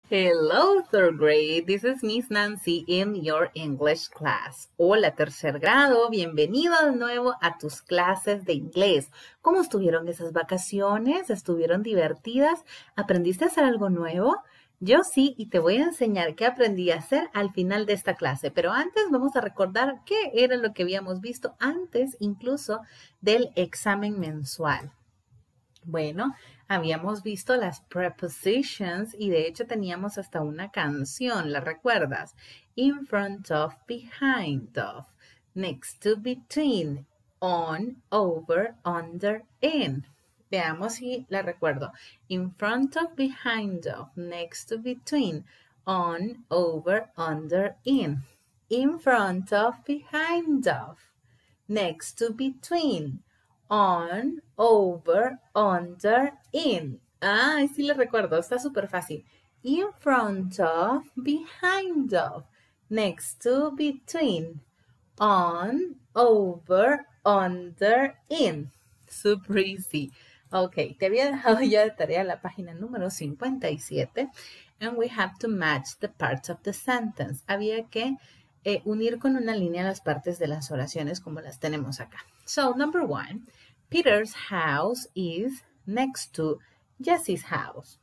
Hello, third grade. This is Miss Nancy in your English class. Hola, tercer grado. Bienvenido de nuevo a tus clases de inglés. ¿Cómo estuvieron esas vacaciones? ¿Estuvieron divertidas? ¿Aprendiste a hacer algo nuevo? Yo sí, y te voy a enseñar qué aprendí a hacer al final de esta clase. Pero antes vamos a recordar qué era lo que habíamos visto antes incluso del examen mensual. Bueno, habíamos visto las prepositions y de hecho teníamos hasta una canción, ¿la recuerdas? In front of, behind of, next to, between, on, over, under, in. Veamos si la recuerdo. In front of, behind of, next to, between, on, over, under, in. In front of, behind of, next to, between, on, over, under, in. Ah, sí lo recuerdo, está súper fácil. In front of, behind of, next to, between, on, over, under, in. Super easy. Ok, te había dejado ya de tarea la página número 57. And we have to match the parts of the sentence. Había que unir con una línea las partes de las oraciones como las tenemos acá. So, number 1, Peter's house is next to Jessie's house.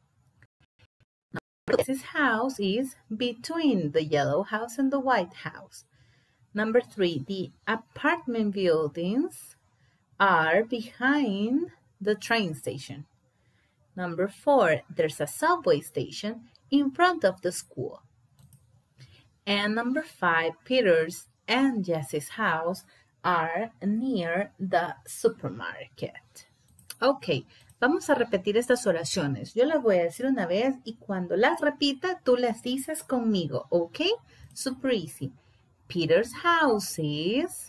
Jessie's house is between the yellow house and the white house. Number 3, the apartment buildings are behind the train station. Number 4, there's a subway station in front of the school. And number 5, Peter's and Jessie's house are near the supermarket. Ok, vamos a repetir estas oraciones. Yo las voy a decir una vez y cuando las repita, tú las dices conmigo, ok? Super easy. Peter's house is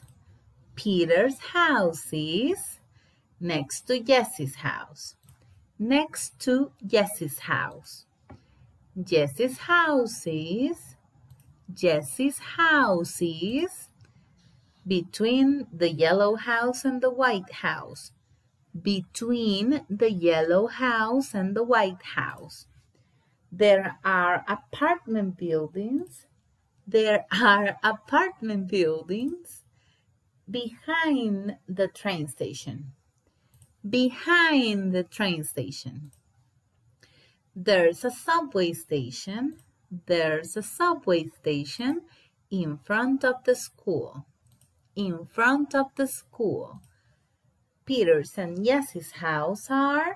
next to Jessie's house. Next to Jessie's house. Jessie's house is between the yellow house and the white house. Between the yellow house and the white house. There are apartment buildings. Behind the train station. Behind the train station. There's a subway station. In front of the school. Peter's and Jessie's house are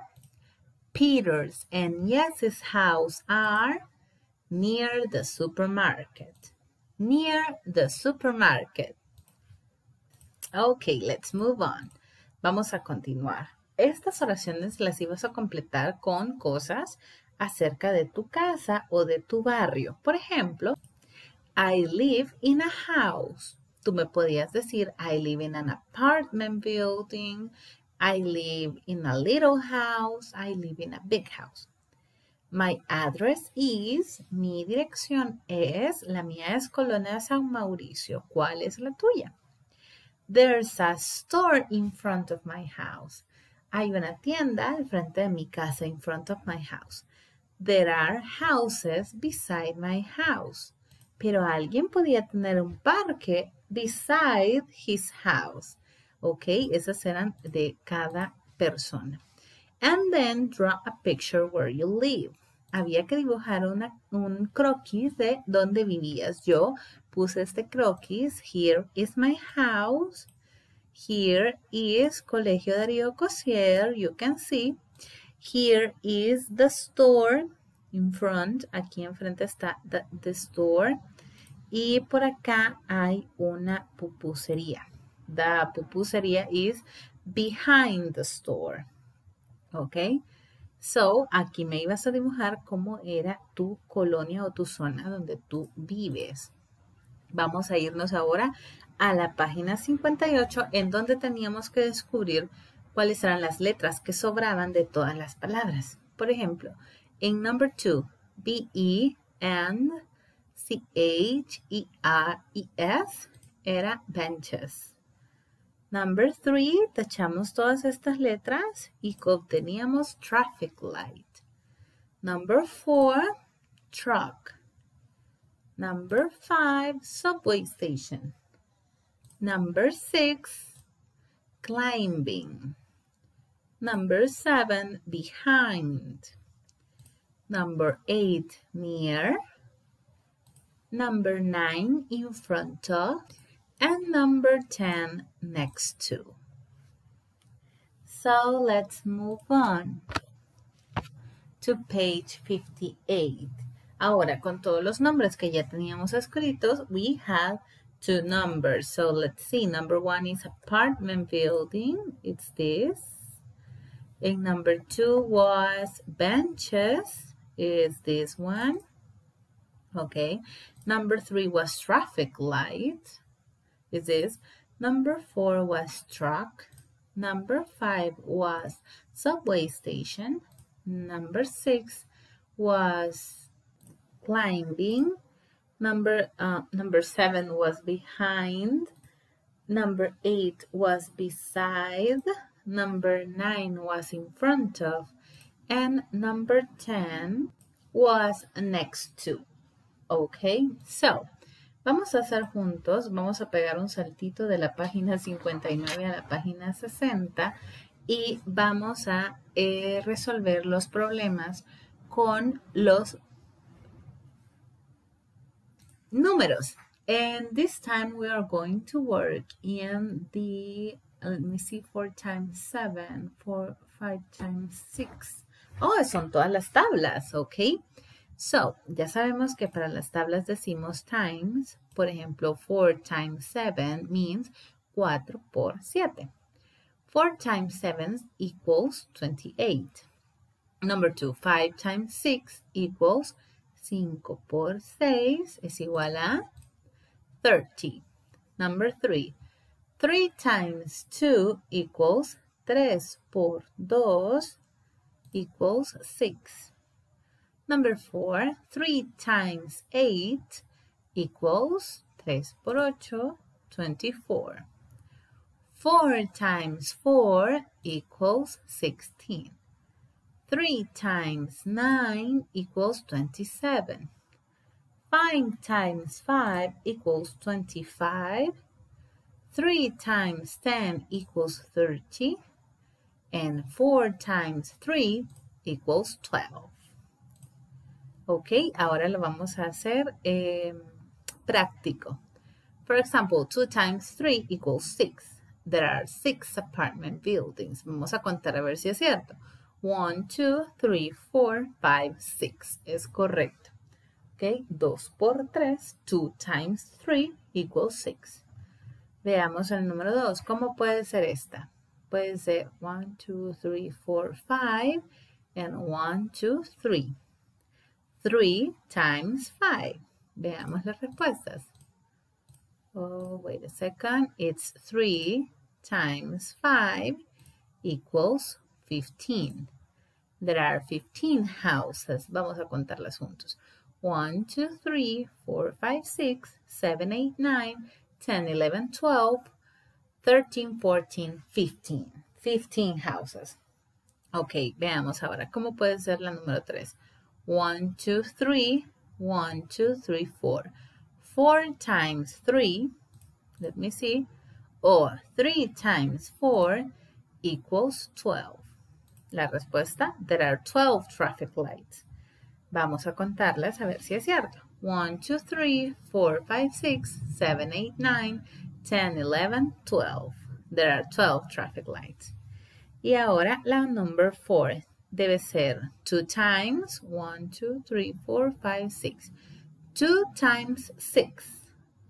near the supermarket. Okay, let's move on. Vamos a continuar. Estas oraciones las ibas a completar con cosas acerca de tu casa o de tu barrio. Por ejemplo, I live in a house. Tú me podías decir, I live in an apartment building. I live in a little house. I live in a big house. My address is, mi dirección es, la mía es Colonia San Mauricio. ¿Cuál es la tuya? There's a store in front of my house. Hay una tienda al frente de mi casa, in front of my house. There are houses beside my house. Pero alguien podía tener un parque beside his house. Ok, esas eran de cada persona. And then draw a picture where you live. Había que dibujar un croquis de donde vivías. Yo puse este croquis. Here is my house. Here is Colegio Darío Cosier. You can see. Here is the store. In front. Aquí enfrente está the store. Y por acá hay una pupusería. The pupusería is behind the store. Ok. So, aquí me ibas a dibujar cómo era tu colonia o tu zona donde tú vives. Vamos a irnos ahora a la página 58 en donde teníamos que descubrir cuáles eran las letras que sobraban de todas las palabras. Por ejemplo, en number 2, B-E and C-H-E-R-E-S era benches. Number 3, tachamos todas estas letras y obteníamos traffic light. Number 4, truck. Number 5, subway station. Number 6, climbing. Number 7, behind. Number 8, near. Number 9, in front of. And number 10, next to. So let's move on to page 58. Ahora, con todos los nombres que ya teníamos escritos, we have 2 numbers. So let's see. Number 1 is apartment building. It's this. And number 2 was benches. Is this one. Okay. Number 3 was traffic light. Is this. Number 4 was truck. Number 5 was subway station. Number 6 was climbing. Number 7 was behind. Number 8 was beside. Number 9 was in front of. And number 10 was next to. Okay, so vamos a hacer juntos, vamos a pegar un saltito de la página 59 a la página 60 y vamos a resolver los problemas con los números. And this time we are going to work in the, let me see, 4 times 7, 5 times 6. Oh, son todas las tablas, ok. So, ya sabemos que para las tablas decimos times. Por ejemplo, 4 times 7 means 4 por 7. 4 times 7 equals 28. Number 2, 5 times 6 equals 5 por 6 es igual a 30. Number 3, 3 times 2 equals 3 por 2 equals 6. Number 4, 3 times 8 equals 3 por 8, 24. 4 times 4 equals 16. 3 times 9 equals 27. 5 times 5 equals 25. 3 times 10 equals 30. And 4 times 3 equals 12. Ok, ahora lo vamos a hacer práctico. For example, 2 times 3 equals 6. There are 6 apartment buildings. Vamos a contar a ver si es cierto. 1, 2, 3, 4, 5, 6. Es correcto. Ok, 2 por 3, 2 times 3 equals 6. Veamos el número 2. ¿Cómo puede ser esta? Puede ser 1, 2, 3, 4, 5 and 1, 2, 3. 3 times 5. Veamos las respuestas. Oh, wait a second. It's 3 times 5 equals 15. There are 15 houses. Vamos a contarlas juntos. 1, 2, 3, 4, 5, 6, 7, 8, 9, 10, 11, 12, 13, 14, 15. 15 houses. Ok, veamos ahora. ¿Cómo puede ser la número 3? 1, 2, 3, 1, 2, 3, 4. 4 times 3, let me see, or 3 times 4 equals 12. La respuesta, there are 12 traffic lights. Vamos a contarlas a ver si es cierto. 1, 2, 3, 4, 5, 6, 7, 8, 9, 10, 11, 12. There are 12 traffic lights. Y ahora la number 4 debe ser 2 times 1, 2, 3, 4, 5, 6. 2 times 6.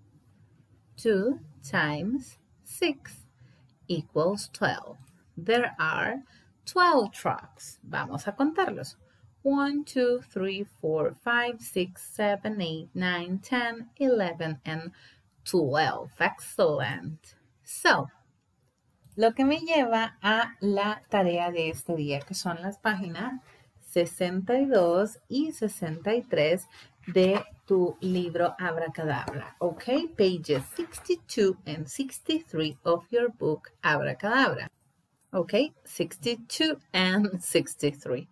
2 times 6 equals 12. There are 12 trucks. Vamos a contarlos. 1, 2, 3, 4, 5, 6, 7, 8, 9, 10, 11, and 12. Excellent. So, lo que me lleva a la tarea de este día, que son las páginas 62 y 63 de tu libro Abracadabra. Ok, pages 62 and 63 of your book Abracadabra. Ok, 62 and 63.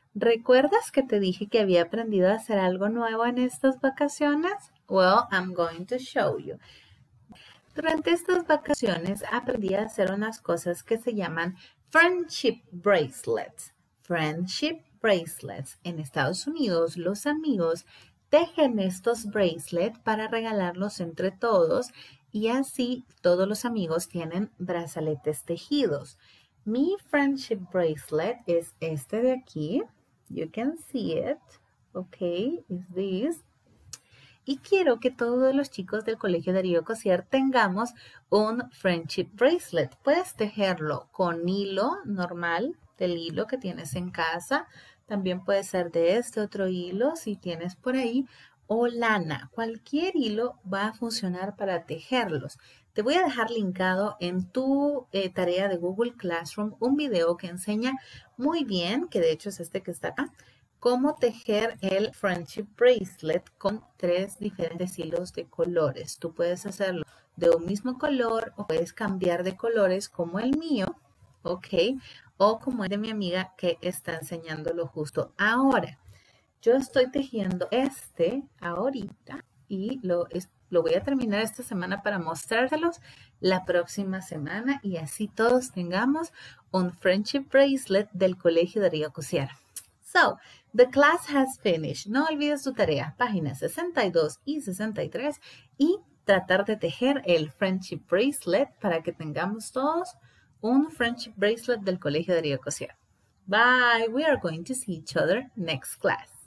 ¿Recuerdas que te dije que había aprendido a hacer algo nuevo en estas vacaciones? Well, I'm going to show you. Durante estas vacaciones aprendí a hacer unas cosas que se llaman friendship bracelets. Friendship bracelets. En Estados Unidos, los amigos tejen estos bracelets para regalarlos entre todos y así todos los amigos tienen brazaletes tejidos. Mi friendship bracelet es este de aquí. You can see it. Okay, is this. Y quiero que todos los chicos del Colegio Darío Cosier tengamos un friendship bracelet. Puedes tejerlo con hilo normal, del hilo que tienes en casa. También puede ser de este otro hilo si tienes por ahí. O lana. Cualquier hilo va a funcionar para tejerlos. Te voy a dejar linkado en tu tarea de Google Classroom un video que enseña muy bien, que de hecho es este que está acá, cómo tejer el friendship bracelet con 3 diferentes hilos de colores. Tú puedes hacerlo de un mismo color o puedes cambiar de colores como el mío, ¿ok? O como el de mi amiga que está enseñándolo justo ahora. Yo estoy tejiendo este ahorita y lo voy a terminar esta semana para mostrárselos la próxima semana y así todos tengamos un friendship bracelet del Colegio Darío Cosier. So, the class has finished. No olvides tu tarea, páginas 62 y 63 y tratar de tejer el friendship bracelet para que tengamos todos un friendship bracelet del Colegio Darío Cosier. Bye. We are going to see each other next class.